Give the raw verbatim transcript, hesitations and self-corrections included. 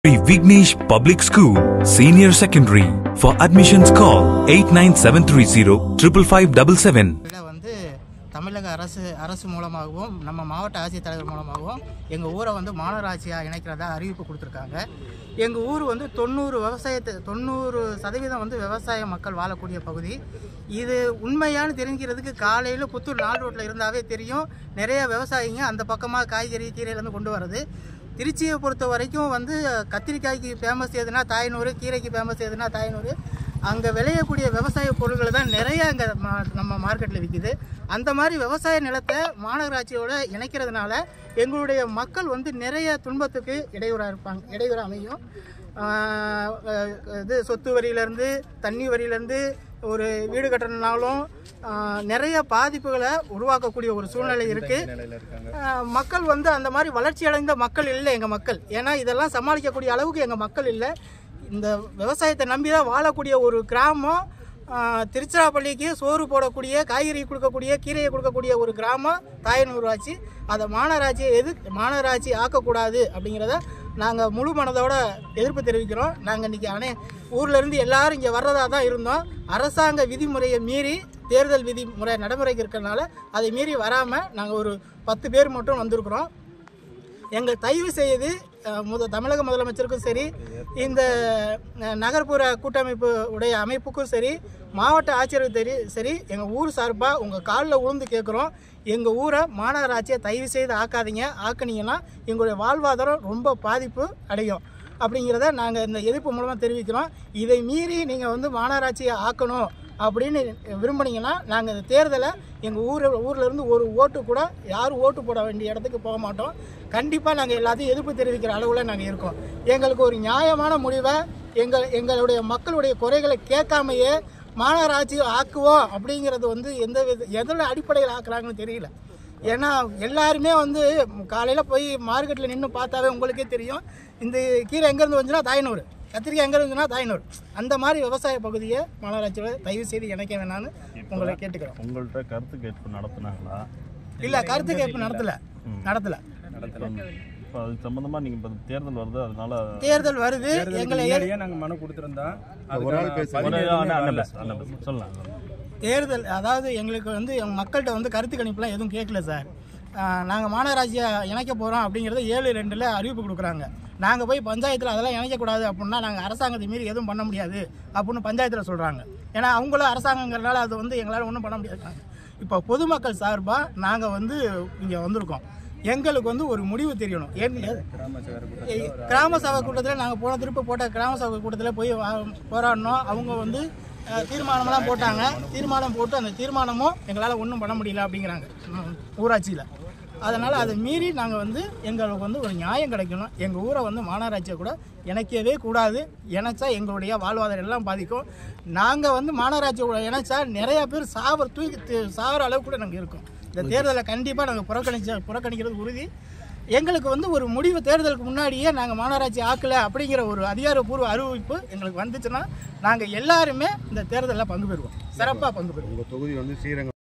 Sri Vignesh Public School, Senior Secondary. For admissions call eight nine seven three zero five five seven seven. வந்து தமிழக அரசு அரசு மூலமாகவும் நம்ம மாவட்ட ஆட்சித்தலைவர் மூலமாகவும் எங்கள் ஊரை வந்து மாநகராட்சியாக இணைக்கிறதா அறிவிப்பு கொடுத்துருக்காங்க. எங்கள் ஊர் வந்து தொண்ணூறு விவசாயத்தை தொண்ணூறு சதவீதம் வந்து விவசாய மக்கள் வாழக்கூடிய பகுதி. இது உண்மையானு தெரிஞ்சுக்கிறதுக்கு காலையில் புத்தூர் நாள் ரோட்டில் இருந்தாவே தெரியும். நிறைய விவசாயிங்க அந்த பக்கமாக காய்கறி கீரையிலேருந்து கொண்டு வரது. திருச்சியை பொறுத்த வரைக்கும் வந்து கத்திரிக்காய்க்கு ஃபேமஸ் எதுனா தாய்நூறு, கீரைக்கு ஃபேமஸ் எதுனா தாய்நூறு. அங்கே விளையக்கூடிய விவசாய பொருட்கள் தான் நிறைய அங்கே நம்ம மார்க்கெட்டில் விற்கிது. அந்த மாதிரி விவசாய நிலத்தை மாநகராட்சியோடு இணைக்கிறதுனால எங்களுடைய மக்கள் வந்து நிறைய துன்பத்துக்கு இடையூறாக இருப்பாங்க இடையூறாக அமையும். இது சொத்து வரியிலேருந்து தண்ணி வரியிலேருந்து ஒரு வீடு கட்டணுனாலும் நிறைய பாதிப்புகளை உருவாக்கக்கூடிய ஒரு சூழ்நிலை இருக்குது. மக்கள் வந்து அந்த மாதிரி வளர்ச்சி அடைந்த மக்கள் இல்லை எங்கள் மக்கள். ஏன்னா இதெல்லாம் சமாளிக்கக்கூடிய அளவுக்கு எங்கள் மக்கள் இல்லை. இந்த விவசாயத்தை நம்பி தான் வாழக்கூடிய ஒரு கிராமம். திருச்சிராப்பள்ளிக்கு சோறு போடக்கூடிய, காய்கறி கொடுக்கக்கூடிய, கீரையை கொடுக்கக்கூடிய ஒரு கிராமம் தாயனூராட்சி. அதை மாநகராட்சியை எது மாநகராட்சி ஆக்கக்கூடாது அப்படிங்கிறத நாங்கள் முழு மனதோட எதிர்ப்பு தெரிவிக்கிறோம். நாங்கள் இன்றைக்கி அனை ஊர்லேருந்து எல்லோரும் இங்கே வர்றதா தான் இருந்தோம். அரசாங்க விதிமுறையை மீறி தேர்தல் விதிமுறை நடைமுறைக்கு இருக்கிறதுனால அதை மீறி வராமல் நாங்கள் ஒரு பத்து பேர் மட்டும் வந்திருக்கிறோம். எங்கள் தயவு செய்து முத தமிழக முதலமைச்சருக்கும் சரி, இந்த நகர்ப்புற கூட்டமைப்பு உடைய அமைப்புக்கும் சரி, மாவட்ட ஆட்சியருக்கு தெரி சரி எங்கள் ஊர் சார்பாக உங்கள் காலில் உழுந்து கேட்குறோம். எங்கள் ஊரை மாநகராட்சியை தயவு செய்து ஆக்காதீங்க. ஆக்குனீங்கன்னா எங்களுடைய வாழ்வாதாரம் ரொம்ப பாதிப்பு அடையும் அப்படிங்கிறத நாங்கள் இந்த எதிர்ப்பு மூலமாக தெரிவிக்கிறோம். இதை மீறி நீங்கள் வந்து மாநகராட்சியை ஆக்கணும் அப்படின்னு விரும்புனீங்கன்னா நாங்கள் இந்த தேர்தலை எங்கள் ஊர் ஊர்லேருந்து ஒரு ஓட்டு கூட யாரும் ஓட்டு போட வேண்டிய இடத்துக்கு போக மாட்டோம். கண்டிப்பாக நாங்கள் எல்லாத்தையும் எதிர்ப்பு தெரிவிக்கிற அளவில் நாங்கள் இருக்கோம். எங்களுக்கு ஒரு நியாயமான முடிவை எங்கள் எங்களுடைய மக்களுடைய குறைகளை கேட்காமையே மாநகராட்சி ஆக்குவோம் அப்படிங்கிறது வந்து எந்த வித எதில் அடிப்படையில் ஆக்குறாங்கன்னு தெரியல. ஏன்னா எல்லாருமே வந்து காலையில் போய் மார்க்கெட்டில் நின்று பார்த்தாவே உங்களுக்கே தெரியும். இந்த கீரை எங்கேருந்து வந்துச்சுன்னா தாய்நூறு, கத்திரிக்காய் எங்கே இருந்துச்சுன்னா தாய்நூறு. அந்த மாதிரி விவசாய பகுதியை மாநகராட்சியோட தயவு செய்து இணைக்க வேணான்னு உங்களை கேட்டுக்கிறோம். உங்கள்கிட்ட கருத்து கேட்பு நடத்தினாங்களா? இல்லை, கருத்து கேட்பு நடத்தலை நடத்தலை இப்போ அது சம்பந்தமாக நீங்கள் இப்போ தேர்தல் வருது, அதனால தேர்தல் வருது எங்களை நாங்கள் மனு கொடுத்துருந்தோம். சொல்லலாம். தேர்தல் அதாவது எங்களுக்கு வந்து எங்கள் மக்கள்கிட்ட வந்து கருத்து கணிப்புலாம் எதுவும் கேட்கல சார். நாங்கள் மாநகராட்சியை இணைக்க போகிறோம் அப்படிங்கிறத ஏழு ரெண்டில் அறிவிப்பு கொடுக்குறாங்க. நாங்கள் போய் பஞ்சாயத்தில் அதெல்லாம் இணைக்கக்கூடாது அப்படின்னா நாங்கள் அரசாங்கத்தை மீறி எதுவும் பண்ண முடியாது அப்படின்னு பஞ்சாயத்தில் சொல்கிறாங்க. ஏன்னா அவங்களும் அரசாங்கங்கிறனால அது வந்து எங்களால் ஒன்றும் பண்ண முடியாது. இப்போ பொதுமக்கள் சார்பாக நாங்கள் வந்து இங்கே வந்திருக்கோம். எங்களுக்கு வந்து ஒரு முடிவு தெரியணும். ஏன்னு கிராம சபை கூட்டத்தில் நாங்கள் போன திருப்பி போட்ட கிராம சபை கூட்டத்தில் போய் போராடினோம். அவங்க வந்து தீர்மானமெல்லாம் போட்டாங்க. தீர்மானம் போட்டு அந்த தீர்மானமும் எங்களால் ஒன்றும் பண்ண முடியல அப்படிங்கிறாங்க ஊராட்சியில். அதனால் அதை மீறி நாங்கள் வந்து எங்களுக்கு வந்து ஒரு நியாயம் கிடைக்கணும். எங்கள் ஊரை வந்து மாநகராட்சியை கூட இணைக்கவே கூடாது. இணைச்சா எங்களுடைய வாழ்வாதாரம் எல்லாம் பாதிக்கும். நாங்கள் வந்து மாநகராட்சி கூட இணைச்சா நிறையா பேர் சாவர தூக்கி சாகிற அளவுக்கு கூட நாங்கள் இருக்கோம். இந்த தேர்தலை கண்டிப்பாக நாங்கள் புறக்கணிச்ச புறக்கணிக்கிறது உறுதி. எங்களுக்கு வந்து ஒரு முடிவு தேர்தலுக்கு முன்னாடியே நாங்கள் மாநகராட்சி ஆக்கலை அப்படிங்கிற ஒரு அதிகாரப்பூர்வ அறிவிப்பு எங்களுக்கு வந்துச்சுன்னா நாங்கள் எல்லாருமே இந்த தேர்தலில் பங்கு பெறுவோம், சிறப்பாக பங்கு பெறுவோம். உங்கள் தொகுதி வந்து ஸ்ரீரங்கம்.